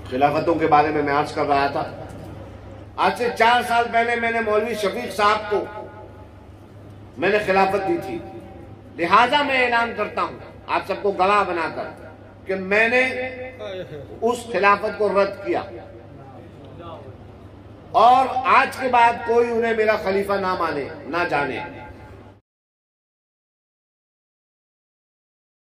खिलाफतों के बारे में मैं अर्ज कर रहा था। आज से 4 साल पहले मैंने मौलवी शफीक साहब को मैंने खिलाफत दी थी। लिहाजा मैं ऐलान करता हूं आप सबको गवाह बनाकर कि मैंने उस खिलाफत को रद्द किया और आज के बाद कोई उन्हें मेरा खलीफा ना माने ना जाने।